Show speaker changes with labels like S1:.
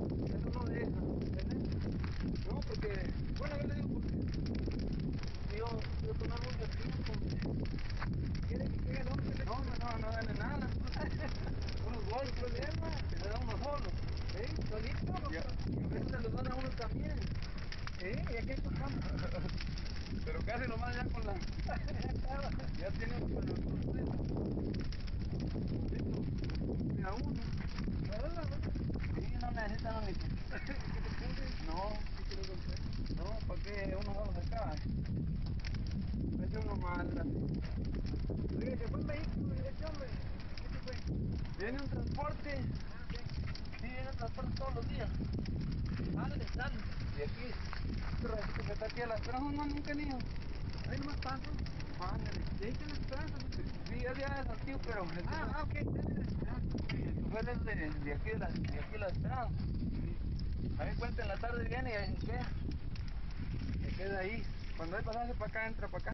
S1: Eso no deja, ¿entendés? No, porque, bueno, yo le digo porque yo tomar mucho tiempo. ¿Quiere que pegue el hombre? No gane nada. Unos golpes, problema, se le da uno solo. ¿Sí? ¿Solito? Y a veces se los dan a uno también. Sí, y aquí tocamos. Pero casi nomás ya con la... ya tiene un proceso. A uno. Sí, no necesitan ni... No, ¿para qué uno va a sacar? Es uno mal. Oye, ¿se fue un vehículo de ese hombre? ¿Qué se fue? Viene un transporte. Ah, ok. Sí, viene un transporte todos los días. Sale. De aquí. Este ratito que está aquí a la esperanza, no, nunca ni ido. Ahí nomás paso. Ándale. ¿Y ahí está la esperanza? Sí, es ya es antiguo, pero... ok. Sí, el chofer es de aquí de la esperanza. Ahí cuenta en la tarde viene y ahí se queda. Se queda ahí. Cuando hay pasaje para acá, entra para acá.